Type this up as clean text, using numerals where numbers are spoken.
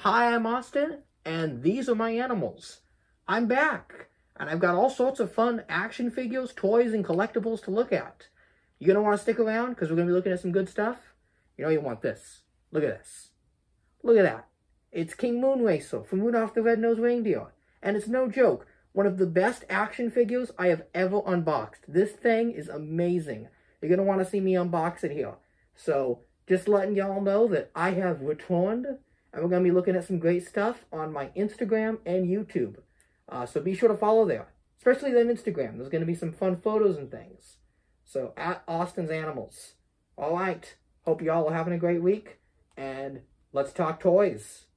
Hi, I'm Austin, and these are my animals. I'm back, and I've got all sorts of fun action figures, toys, and collectibles to look at. You're going to want to stick around, because we're going to be looking at some good stuff. You know you want this. Look at this. Look at that. It's King Moonracer from Rudolph the Red-Nosed Reindeer. And it's no joke, one of the best action figures I have ever unboxed. This thing is amazing. You're going to want to see me unbox it here. So, just letting y'all know that I have returned, and we're going to be looking at some great stuff on my Instagram and YouTube. So be sure to follow there, especially on Instagram. There's going to be some fun photos and things. So, at Austin's Animals. All right. Hope y'all are having a great week, and let's talk toys.